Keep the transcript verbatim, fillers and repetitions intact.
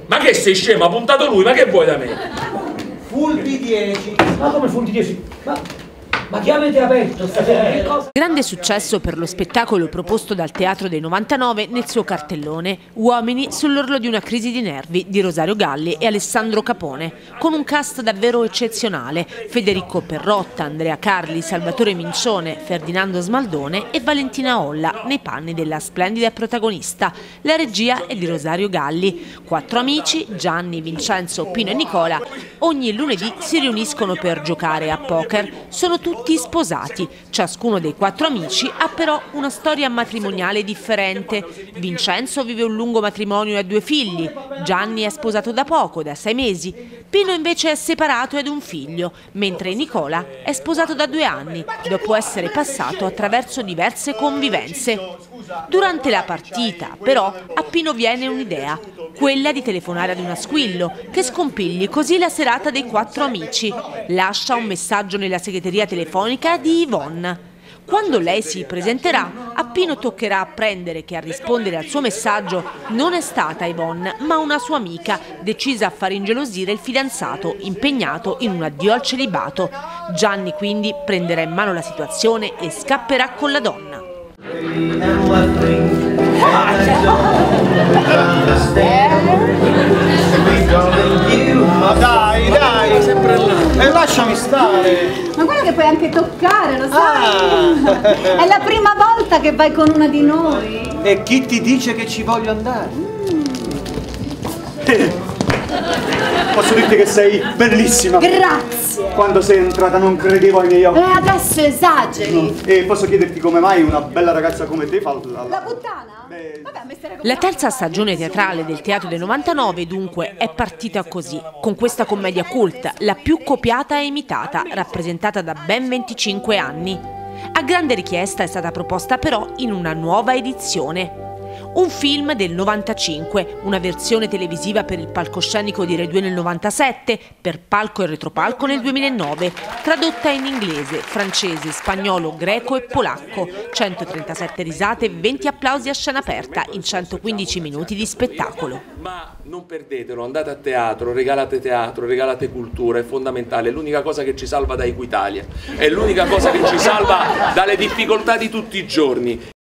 Ma che sei scemo? Ha puntato lui, ma che vuoi da me? Full di dieci. Ma come full di dieci? Ma... Ma che avete aperto stasera? Che cosa? Grande successo per lo spettacolo proposto dal Teatro dei novantanove nel suo cartellone Uomini sull'orlo di una crisi di nervi di Rosario Galli e Alessandro Capone, con un cast davvero eccezionale: Federico Perrotta, Andrea Carli, Salvatore Mincione, Ferdinando Smaldone e Valentina Olla nei panni della splendida protagonista. La regia è di Rosario Galli. Quattro amici, Gianni, Vincenzo, Pino e Nicola, ogni lunedì si riuniscono per giocare a poker. Sono tutti Tutti sposati. Ciascuno dei quattro amici ha però una storia matrimoniale differente. Vincenzo vive un lungo matrimonio e ha due figli. Gianni è sposato da poco, da sei mesi. Pino invece è separato ed ha un figlio, mentre Nicola è sposato da due anni, dopo essere passato attraverso diverse convivenze. Durante la partita, però, a Pino viene un'idea, quella di telefonare ad una Squillo, che scompigli così la serata dei quattro amici. Lascia un messaggio nella segreteria telefonica di Yvonne. Quando lei si presenterà, a Pino toccherà apprendere che a rispondere al suo messaggio non è stata Yvonne, ma una sua amica, decisa a far ingelosire il fidanzato, impegnato in un addio al celibato. Gianni quindi prenderà in mano la situazione e scapperà con la donna. Ma dai, dai, sempre là. E lasciami stare. Ma guarda che puoi anche toccare, lo sai? Ah. È la prima volta che vai con una di noi. E chi ti dice che ci voglio andare? Mm. Posso dirti che sei bellissima. Grazie. Quando sei entrata non credevo ai miei occhi. E adesso esageri. No. E posso chiederti come mai una bella ragazza come te fa la... La puttana? Beh... Vabbè, mi sarei La terza stagione teatrale del Teatro del novantanove dunque è partita così, con questa commedia cult, la più copiata e imitata, rappresentata da ben venticinque anni. A grande richiesta è stata proposta però in una nuova edizione. Un film del novantacinque, una versione televisiva per il palcoscenico di Rai due nel novantasette, per palco e retropalco nel duemilanove, tradotta in inglese, francese, spagnolo, greco e polacco, centotrentasette risate e venti applausi a scena aperta in centoquindici minuti di spettacolo. Ma non perdetelo, andate a teatro, regalate teatro, regalate cultura, è fondamentale, è l'unica cosa che ci salva da Equitalia, è l'unica cosa che ci salva dalle difficoltà di tutti i giorni.